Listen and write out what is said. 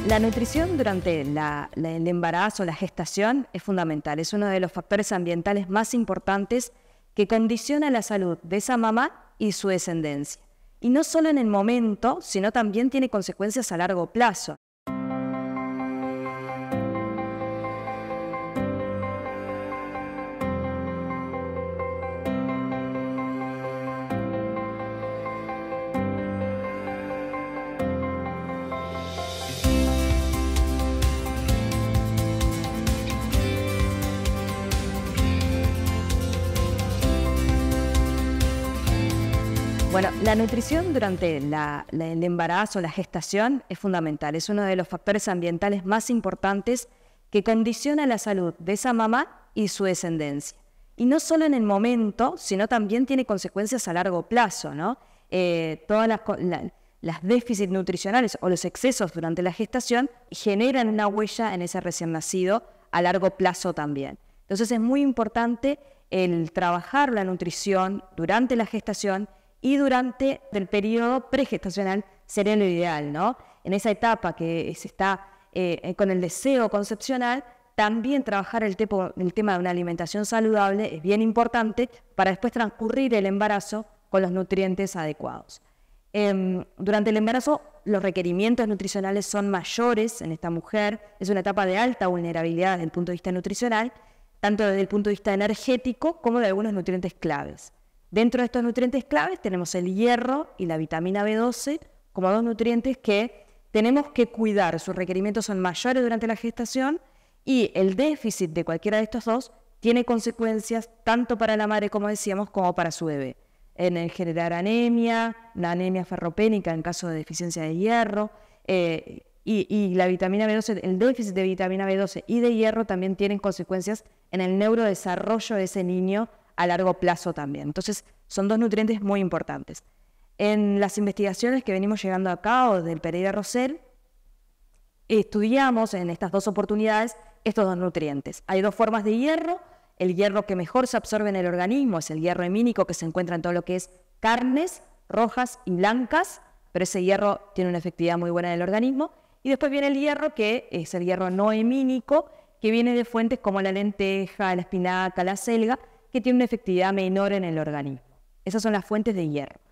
La nutrición durante el embarazo, la gestación, es fundamental. Es uno de los factores ambientales más importantes que condiciona la salud de esa mamá y su descendencia. Y no solo en el momento, sino también tiene consecuencias a largo plazo. Bueno, la nutrición durante el embarazo, la gestación, es fundamental. Es uno de los factores ambientales más importantes que condiciona la salud de esa mamá y su descendencia. Y no solo en el momento, sino también tiene consecuencias a largo plazo, ¿no? Todas las déficits nutricionales o los excesos durante la gestación generan una huella en ese recién nacido a largo plazo también. Entonces es muy importante el trabajar la nutrición durante la gestación y durante el periodo pregestacional sería lo ideal, ¿no? En esa etapa que se está con el deseo concepcional, también trabajar el tema de una alimentación saludable es bien importante para después transcurrir el embarazo con los nutrientes adecuados. Durante el embarazo, los requerimientos nutricionales son mayores en esta mujer. Es una etapa de alta vulnerabilidad desde el punto de vista nutricional, tanto desde el punto de vista energético como de algunos nutrientes claves. Dentro de estos nutrientes claves tenemos el hierro y la vitamina B12 como dos nutrientes que tenemos que cuidar. Sus requerimientos son mayores durante la gestación y el déficit de cualquiera de estos dos tiene consecuencias tanto para la madre, como decíamos, como para su bebé. En generar anemia, una anemia ferropénica en caso de deficiencia de hierro, y la vitamina B12, el déficit de vitamina B12 y de hierro también tienen consecuencias en el neurodesarrollo de ese niño a largo plazo también. Entonces, son dos nutrientes muy importantes. En las investigaciones que venimos llevando a cabo del Pereira Rosell, estudiamos en estas dos oportunidades estos dos nutrientes. Hay dos formas de hierro. El hierro que mejor se absorbe en el organismo es el hierro hemínico, que se encuentra en todo lo que es carnes rojas y blancas, pero ese hierro tiene una efectividad muy buena en el organismo. Y después viene el hierro, que es el hierro no hemínico, que viene de fuentes como la lenteja, la espinaca, la selga, que tiene una efectividad menor en el organismo. Esas son las fuentes de hierro.